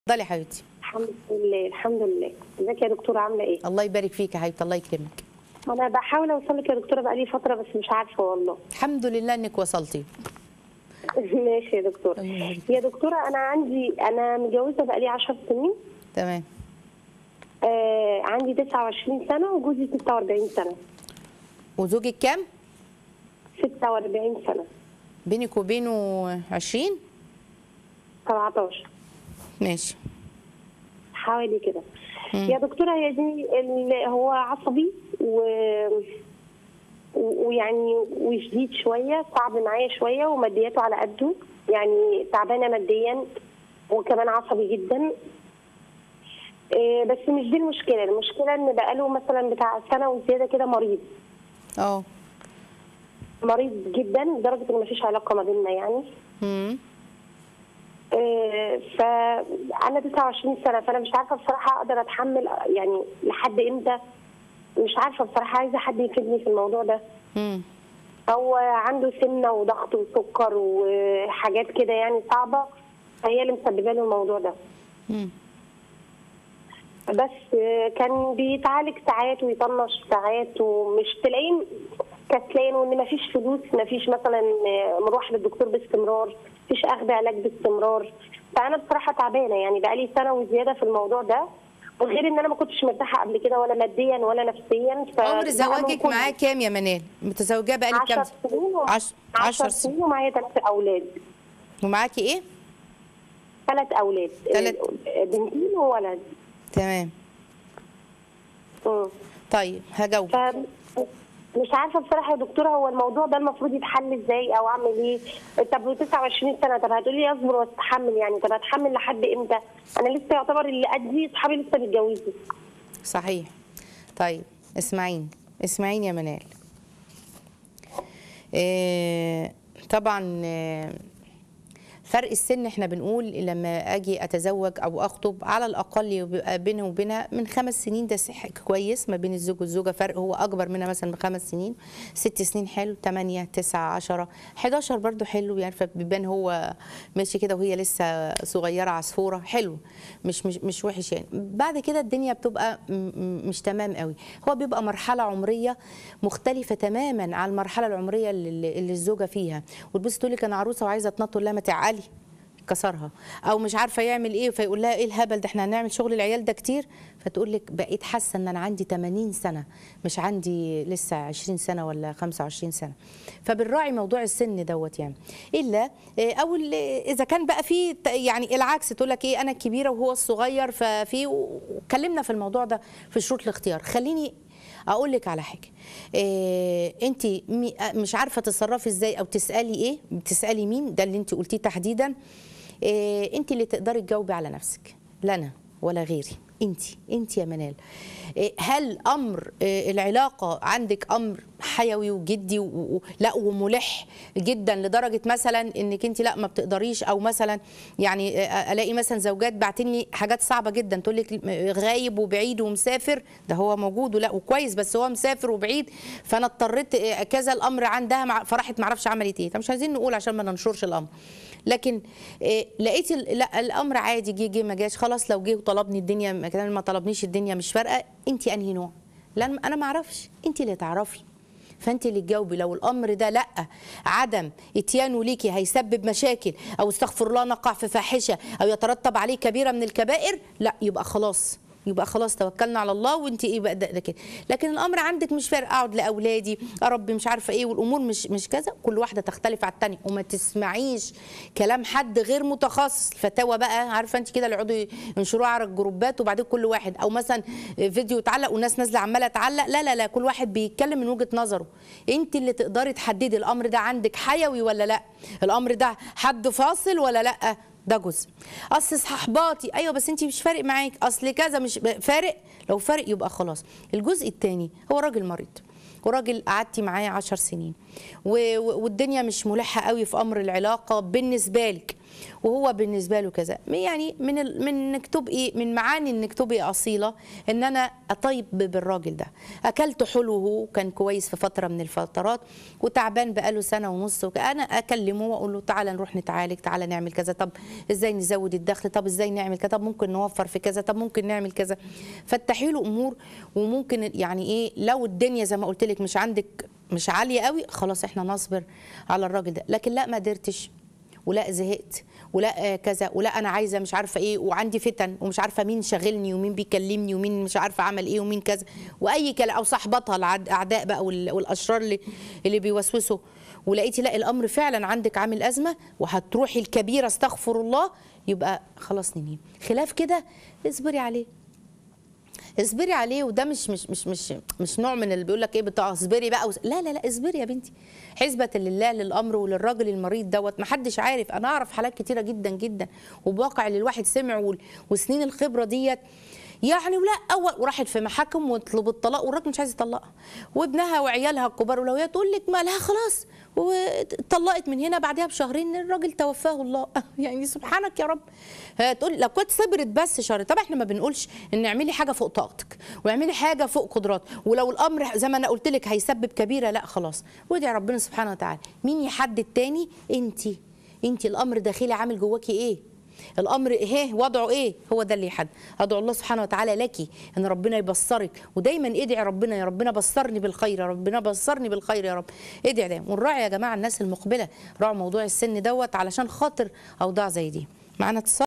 اتفضلي يا حبيبتي. الحمد لله الحمد لله. ازيك يا دكتوره عامله ايه؟ الله يبارك فيك يا حبيبتي، الله يكرمك. انا بحاول اوصل لك يا دكتوره بقالي فتره بس مش عارفه والله. الحمد لله انك وصلتي. ماشي يا دكتوره. يا دكتوره انا متجوزه بقالي 10 سنين. تمام. عندي 29 سنه وجوزي 46 سنه. وزوجك كام؟ 46 سنه. بينك وبينه 20؟ 17. ماشي. حوالي كده. يا دكتوره هي دي هو عصبي ويعني وشديد شويه، صعب معايا شويه ومادياته على قده، يعني تعبانه ماديا وكمان عصبي جدا. بس مش دي المشكله، المشكله ان بقاله مثلا بتاع سنه وزياده كده مريض. مريض جدا لدرجه ان مفيش علاقه ما بيننا يعني. فانا 29 سنه، فانا مش عارفه بصراحه اقدر اتحمل يعني لحد امتى. مش عارفه بصراحه، عايزه حد يفيدني في الموضوع ده. هو عنده سمنه وضغط وسكر وحاجات كده يعني صعبه، فهي اللي مسببه له الموضوع ده. بس كان بيتعالج ساعات ويطنش ساعات ومش تلاقيه كسلان، وان مفيش فلوس، مفيش مثلا مروح للدكتور باستمرار، مفيش اخذ علاج باستمرار. فانا بصراحه تعبانه يعني بقالي سنه وزياده في الموضوع ده، وغير ان انا ما كنتش مرتاحه قبل كده ولا ماديا ولا نفسيا. عمر زواجك معاه كام يا منال؟ متزوجه بقالك كام سنه؟ 10 سنين ومعايا 3 اولاد. ومعاكي ايه؟ 3 اولاد. بنتين وولد. تمام. طيب هجاوبك. مش عارفه بصراحه يا دكتوره، هو الموضوع ده المفروض يتحل ازاي او اعمل ايه؟ طب 29 سنه، طب هتقولي لي اصبر واستحمل، يعني طب هتحمل لحد امتى؟ انا لسه يعتبر اللي قدي اصحابي لسه بيتجوزوا. صحيح. طيب اسمعيني يا منال. طبعا فرق السن احنا بنقول لما اجي اتزوج او اخطب على الاقل يبقى بيني وبينها من 5 سنين، ده كويس ما بين الزوج والزوجه، فرق هو اكبر منها مثلا ب5 سنين. 6 سنين حلو، 8 9 10 11 برده حلو يعني، فبيبان هو ماشي كده وهي لسه صغيره عصفوره، حلو مش وحش يعني. بعد كده الدنيا بتبقى مش تمام قوي، هو بيبقى مرحله عمريه مختلفه تماما عن المرحله العمريه اللي الزوجه فيها، وتبص تقول لك انا عروسه وعايزه تنط، لها ما تعالي كسرها، او مش عارفه يعمل ايه فيقول لها ايه الهبل ده، احنا هنعمل شغل العيال ده كتير، فتقول لك بقيت حاسه ان انا عندي 80 سنه مش عندي لسه 20 سنه ولا 25 سنه. فبنراعي موضوع السن دوت يعني، الا او اذا كان بقى في يعني العكس، تقول لك ايه انا الكبيره وهو الصغير، ففي واتكلمنا في الموضوع ده في شروط الاختيار. خليني اقول لك على حاجه، انت مش عارفه تتصرفي ازاي او تسالي ايه، بتسالي مين، ده اللي انت قلتيه تحديدا. انت اللي تقدري تجاوبي على نفسك، لا انا ولا غيري، انت يا منال. هل امر العلاقه عندك امر حيوي وجدي لا وملح جدا لدرجه مثلا انك انت لا ما بتقدريش، او مثلا يعني الاقي مثلا زوجات بعتني حاجات صعبه جدا تقول لك غايب وبعيد ومسافر، ده هو موجود ولا وكويس بس هو مسافر وبعيد، فانا اضطريت كذا الامر عندها فراحت ما اعرفش عملت ايه. مش عايزين نقول عشان ما ننشرش الامر، لكن لقيت لا الامر عادي، جه ما جاش خلاص، لو جه وطلبني الدنيا ما طلبنيش الدنيا مش فارقه. انت انهي نوع؟ لان انا ما اعرفش، انت اللي تعرفي، فانت اللي تجاوبي. لو الامر ده لا عدم اتيانه ليكي هيسبب مشاكل او استغفر الله نقع في فاحشه او يترتب عليه كبيره من الكبائر، لا يبقى خلاص توكلنا على الله وانت ايه بقى ده كده. لكن الامر عندك مش فارق، اقعد لاولادي اربي مش عارفه ايه، والامور مش كذا، كل واحده تختلف عن الثانيه، وما تسمعيش كلام حد غير متخصص. الفتاوى بقى عارفه انت كده اللي يقعدوا ينشروها على الجروبات، وبعدين كل واحد او مثلا فيديو يتعلق والناس نازله عماله تعلق، لا كل واحد بيتكلم من وجهه نظره. انت اللي تقدري تحددي الامر ده عندك حيوي ولا لا، الامر ده حد فاصل ولا لا، ده جزء. اصل صحباتي ايوه بس انت مش فارق معاك، اصل كذا مش فارق، لو فارق يبقى خلاص. الجزء الثاني هو راجل مريض، وراجل قعدتي معاه 10 سنين والدنيا مش ملحه قوي في امر العلاقه بالنسبه لك، وهو بالنسبه له كذا. يعني من انك تبقي، من معاني انك تبقي اصيله ان انا اطيب بالراجل ده. اكلت حلوه كان كويس في فتره من الفترات وتعبان بقاله سنه ونص، انا اكلمه واقول له تعالى نروح نتعالج، تعالى نعمل كذا، طب ازاي نزود الدخل، طب ازاي نعمل كذا، طب ممكن نوفر في كذا، طب ممكن نعمل كذا. فتحي له امور. وممكن يعني ايه، لو الدنيا زي ما قلت لك مش عندك، مش عاليه قوي، خلاص احنا نصبر على الراجل ده. لكن لا ما قدرتش، ولا زهقت، ولا كذا، ولا انا عايزه مش عارفه ايه، وعندي فتن ومش عارفه مين شاغلني ومين بيكلمني ومين مش عارفه عمل ايه ومين كذا، واي كلام، او صاحبتها الاعداء بقى والاشرار اللي بيوسوسوا، ولقيتي لا الامر فعلا عندك عامل ازمه وهتروحي الكبيره استغفر الله، يبقى خلاص ننهي. خلاف كده اصبري عليه، اصبري عليه. وده مش نوع من اللي بيقول لك ايه بتاع اصبري بقى لا لا لا، اصبري يا بنتي حسبة لله للامر وللراجل المريض دوت. ما حدش عارف، انا اعرف حالات كتيره جدا جدا وبواقع اللي الواحد سمع وسنين الخبره ديت يعني. ولا اول وراحت في محاكم وطلب الطلاق والراجل مش عايز يطلقها، وابنها وعيالها الكبار، ولو هي تقول لك ما لها خلاص واتطلقت من هنا بعدها بشهرين الراجل توفاه الله. يعني سبحانك يا رب. تقول لو كنت صبرت بس شهر. طبعا احنا ما بنقولش ان اعملي حاجه فوق طاقتك واعملي حاجه فوق قدرات، ولو الامر زي ما انا قلت لك هيسبب كبيره لا خلاص وادعي ربنا سبحانه وتعالى. مين يحدد تاني؟ انت الامر داخلي عامل جواكي ايه؟ الامر ايه وضعه ايه؟ هو ده اللي يحدد. ادعو الله سبحانه وتعالى لك ان ربنا يبصرك، ودايما ادعي ربنا يا ربنا بصرني بالخير، يا ربنا بصرني بالخير يا رب. ادعي دايما. ونراعي يا جماعه الناس المقبله، راعوا موضوع السن دوت علشان خاطر اوضاع زي دي. معانا اتصال.